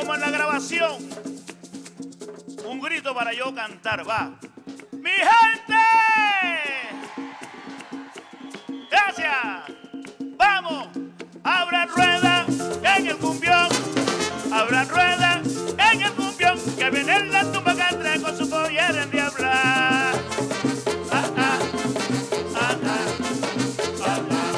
como en la grabación. Un grito para yo cantar, va. ¡Mi gente! ¡Gracias! ¡Vamos! ¡Abran rueda en el cumbión! ¡Abran rueda en el cumbión! Que viene la tumba cantre con su pollera en diabla. Ah, ah, ah, ah, ah, ah.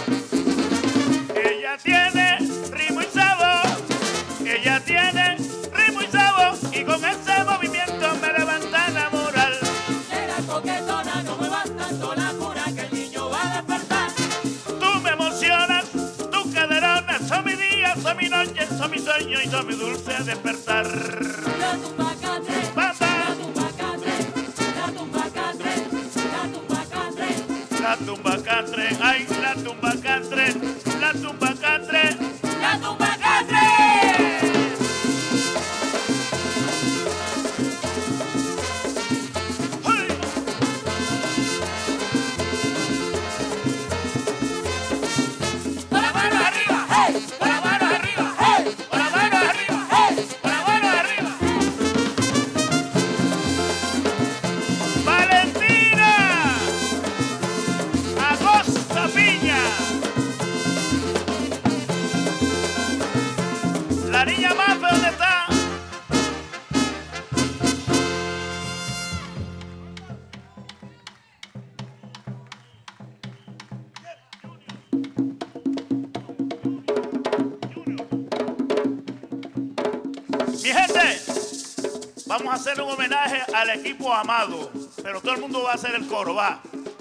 Ella tiene ritmo y sabor. Ella tiene ritmo y sabor. Y con ese movimiento me levanta la moral. Era coquetona, no me vas tanto la cura que el niño va a despertar. Tú me emocionas, tus caderonas son mi día, son mi noche, son mi sueño y son mi dulce despertar. La tumba catre, Bamba, la tumba catre, la tumba catre, la tumba catre. la tumba catre, ay, la tumba catre, la tumba catre, La tumba catre. ¡uy! Con las manos arriba, hey, con las manos arriba, hey, Con las manos arriba, hey. con las manos arriba. Valentina, Agosta Piña, la niña más ¿dónde está? Mi gente, vamos a hacer un homenaje al equipo amado, pero todo el mundo va a hacer el coro, va.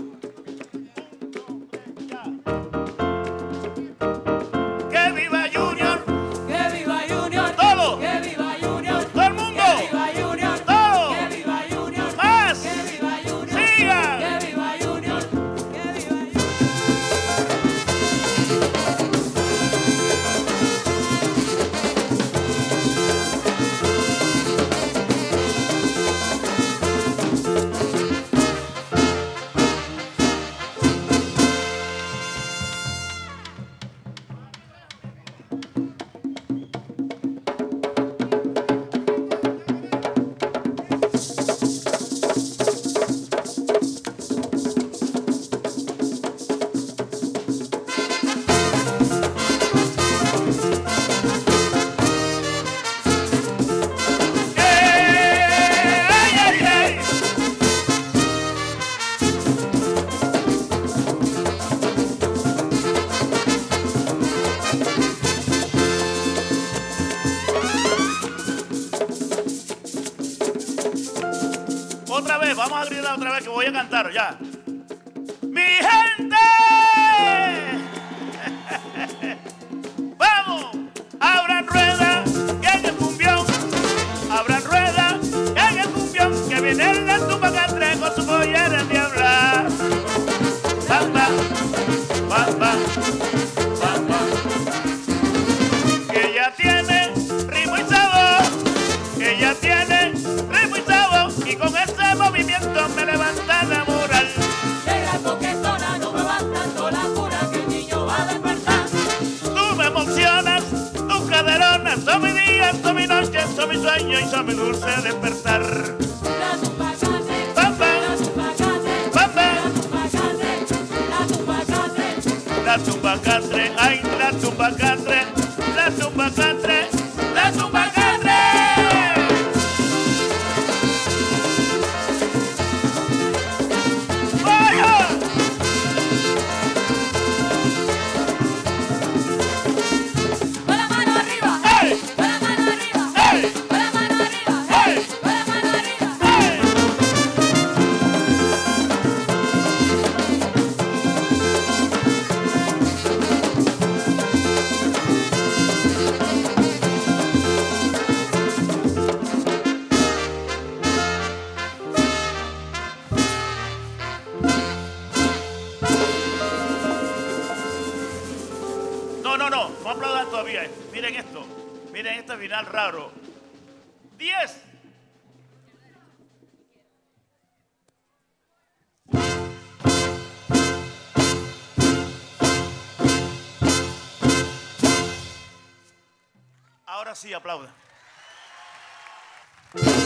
¡Que viva Junior! Que viva Junior, ¡Todo! que viva Junior, ¡Todo el mundo! que viva Junior, ¡Todo! que viva Junior, ¡Más! que viva Junior, ¡Siga! que viva Junior, que viva Junior. ¡Ay, ay, ay! Otra vez, vamos a gritar otra vez que voy a cantar ya. ¡Mi gente! ¡Vamos! ¡Abran rueda en el cumbión! ¡Abran rueda en el cumbión! Que viene la tumba catre con su pollera en diabla. ¡Bamba! ¡Bamba! ¡Bamba! Que ella tiene ritmo y sabor. Que ella tiene ritmo y sabor. Y con ese movimiento me levanta la moral. Negra coquetona, no me vas tanto la cura que el niño va a despertar. Tú me emocionas, tus caderonas son mi día, son mi noche, son mi sueño y son mi dulce despertar. La tumba catre, Bamba, la tumba catre, bamba, la tumba catre, la tumba catre. la tumba catre, ay, la tumba catre, la tumba catre, la tumba catre. ¡Vaya! Con la mano arriba, ¡Ey! con la mano arriba, ¡Ey! con la mano arriba, ¡Ey! con la mano arriba. ¡Ey! No aplaudan todavía. Miren esto. Miren este final raro. 10. Ahora sí, aplaudan. ¡Hey!